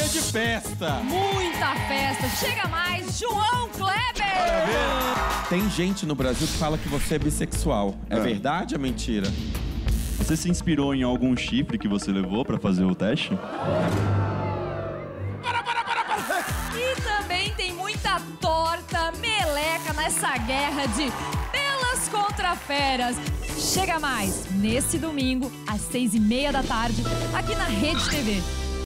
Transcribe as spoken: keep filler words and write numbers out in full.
dia de festa. Muita festa. Chega mais, João Kleber. Tem gente no Brasil que fala que você é bissexual. É, é. verdade ou é mentira? Você se inspirou em algum chifre que você levou pra fazer o teste? Para, para, para, para! E também tem muita torta, meleca nessa guerra de belas contra feras. Chega mais, nesse domingo, às seis e meia da tarde, aqui na Rede T V.